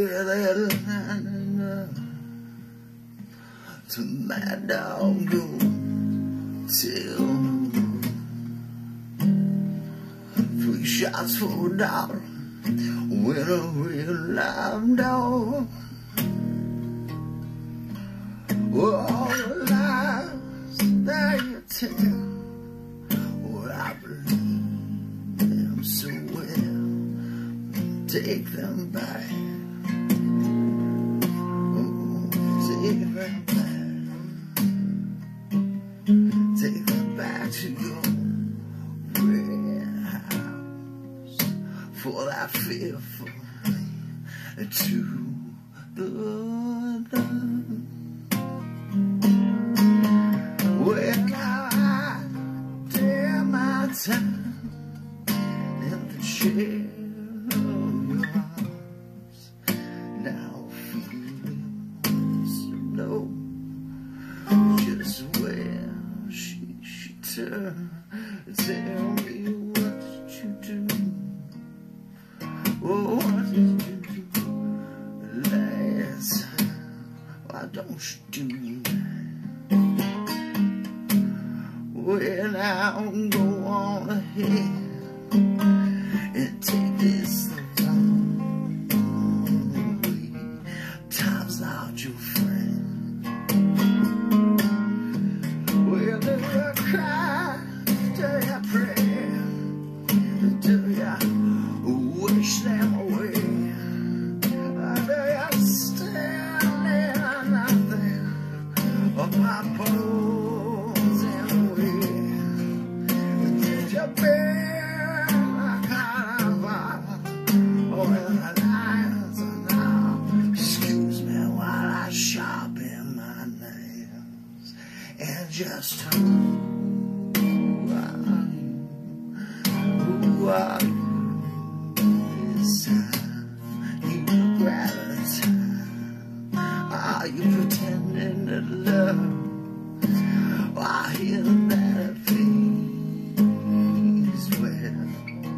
that line to my dog go till 3 shots for $1 with a real live dog. All the lies that you tell, well, I believe them so well. Take them back. Oh, take them back. Take them back to your red house for that fearful to the when I dare my time in the chair. Tell me what you do. Oh, what did you do last time? Why don't you do that? Well, now go on ahead and take this long way. Time's not your friend. Well, if you cry, do you pray? Do you wish them away? Do you stand in nothing of my bones and way? Did you bear my carnival? Oh, in the lines and now, excuse me while I sharpen my nails and just this time you grab the time. Are you pretending to love? I hear that it feels well.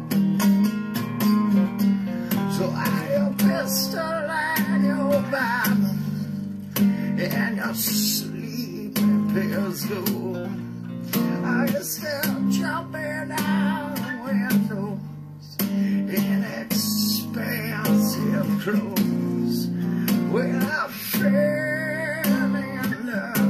So I your pistol and your Bible and your sleeping pills go. Are you still jumping out windows in expensive clothes? Well, I'm feeling love.